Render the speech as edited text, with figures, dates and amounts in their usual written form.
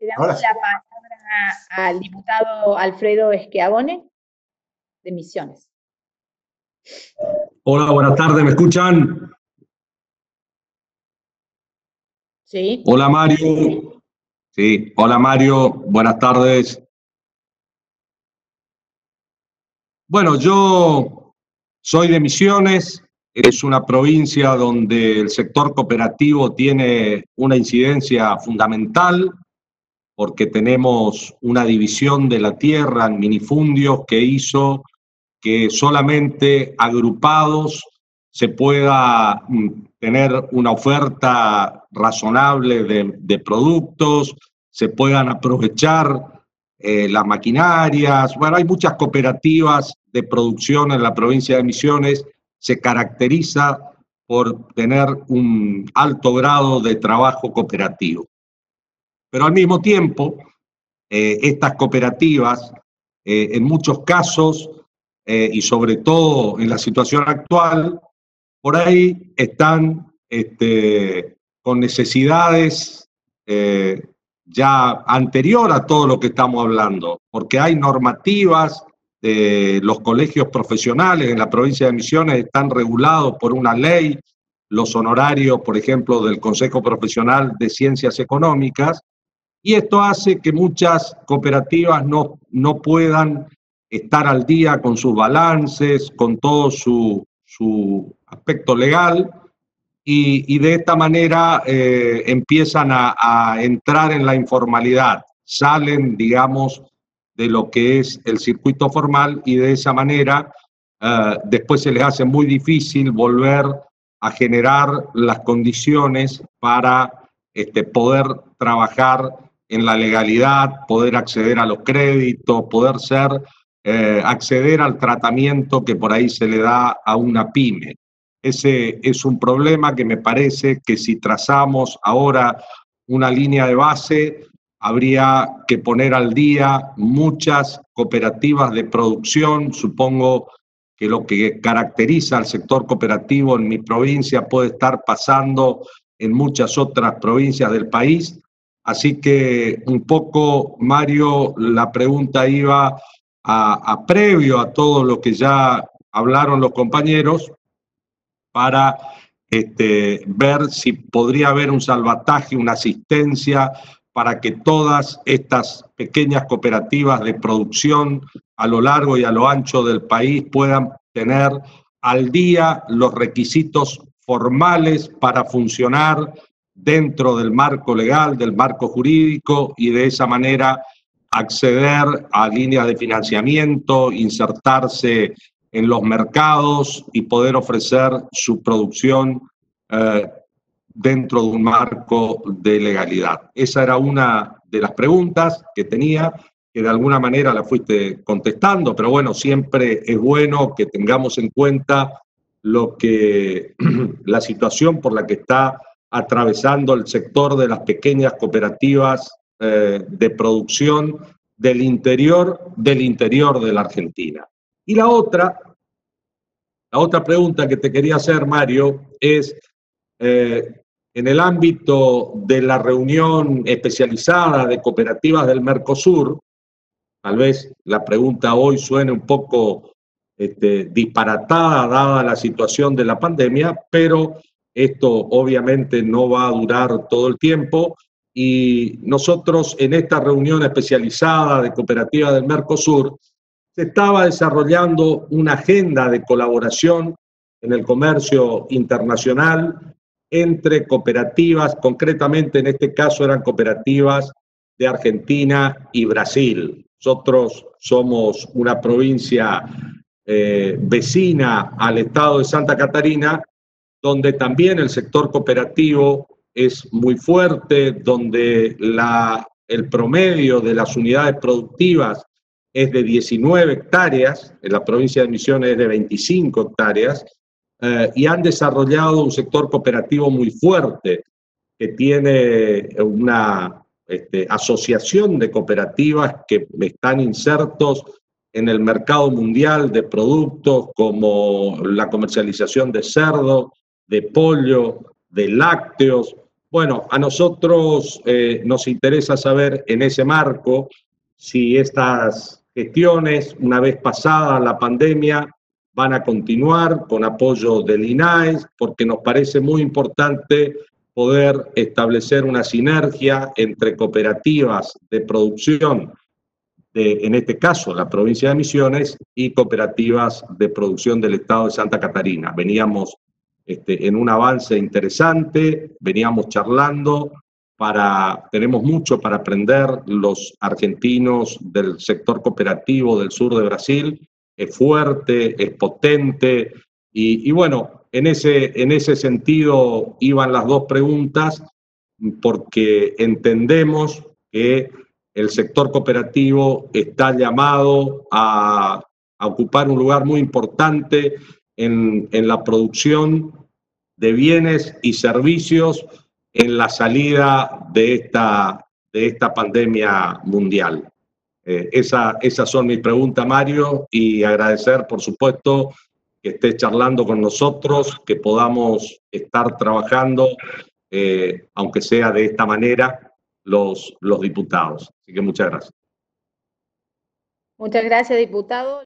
Le damos la palabra al diputado Alfredo Schiavone, de Misiones. Hola, buenas tardes, ¿me escuchan? Sí. Hola, Mario. Sí, hola, Mario, buenas tardes. Bueno, yo soy de Misiones, es una provincia donde el sector cooperativo tiene una incidencia fundamental porque tenemos una división de la tierra en minifundios que hizo que solamente agrupados se pueda tener una oferta razonable de productos, se puedan aprovechar las maquinarias. Bueno, hay muchas cooperativas de producción en la provincia de Misiones, se caracteriza por tener un alto grado de trabajo cooperativo. Pero al mismo tiempo, estas cooperativas, en muchos casos, y sobre todo en la situación actual, por ahí están con necesidades ya anterior a todo lo que estamos hablando, porque hay normativas de los colegios profesionales en la provincia de Misiones, están regulados por una ley, los honorarios, por ejemplo, del Consejo Profesional de Ciencias Económicas, y esto hace que muchas cooperativas no puedan estar al día con sus balances, con todo su aspecto legal, y de esta manera empiezan a entrar en la informalidad, salen, digamos, de lo que es el circuito formal y de esa manera después se les hace muy difícil volver a generar las condiciones para poder trabajar en la legalidad, poder acceder a los créditos, poder acceder al tratamiento que por ahí se le da a una pyme. Ese es un problema que me parece que si trazamos ahora una línea de base, habría que poner al día muchas cooperativas de producción. Supongo que lo que caracteriza al sector cooperativo en mi provincia puede estar pasando en muchas otras provincias del país. Así que un poco, Mario, la pregunta iba a previo a todo lo que ya hablaron los compañeros, para ver si podría haber un salvataje, una asistencia para que todas estas pequeñas cooperativas de producción a lo largo y a lo ancho del país puedan tener al día los requisitos formales para funcionar dentro del marco legal, del marco jurídico, y de esa manera acceder a líneas de financiamiento, insertarse en los mercados y poder ofrecer su producción dentro de un marco de legalidad. Esa era una de las preguntas que tenía, que de alguna manera la fuiste contestando, pero bueno, siempre es bueno que tengamos en cuenta la situación por la que está atravesando el sector de las pequeñas cooperativas de producción del interior de la Argentina. Y la otra pregunta que te quería hacer, Mario, es en el ámbito de la reunión especializada de cooperativas del Mercosur. Tal vez la pregunta hoy suene un poco disparatada dada la situación de la pandemia, pero esto obviamente no va a durar todo el tiempo, y nosotros en esta reunión especializada de cooperativas del Mercosur se estaba desarrollando una agenda de colaboración en el comercio internacional entre cooperativas, concretamente en este caso eran cooperativas de Argentina y Brasil. Nosotros somos una provincia vecina al estado de Santa Catarina, donde también el sector cooperativo es muy fuerte, donde el promedio de las unidades productivas es de 19 hectáreas, en la provincia de Misiones es de 25 hectáreas, y han desarrollado un sector cooperativo muy fuerte, que tiene una asociación de cooperativas que están insertos en el mercado mundial de productos como la comercialización de cerdo, de pollo, de lácteos. Bueno, a nosotros nos interesa saber en ese marco si estas gestiones, una vez pasada la pandemia, van a continuar con apoyo del INAES, porque nos parece muy importante poder establecer una sinergia entre cooperativas de producción, en este caso la provincia de Misiones, y cooperativas de producción del estado de Santa Catarina. Veníamos en un avance interesante, veníamos charlando, tenemos mucho para aprender los argentinos del sector cooperativo del sur de Brasil, es fuerte, es potente, y bueno, en ese sentido iban las dos preguntas, porque entendemos que el sector cooperativo está llamado a ocupar un lugar muy importante en la producción de bienes y servicios en la salida de esta pandemia mundial. Esas son mis preguntas, Mario, y agradecer, por supuesto, que estés charlando con nosotros, que podamos estar trabajando, aunque sea de esta manera, los diputados. Así que muchas gracias. Muchas gracias, diputado.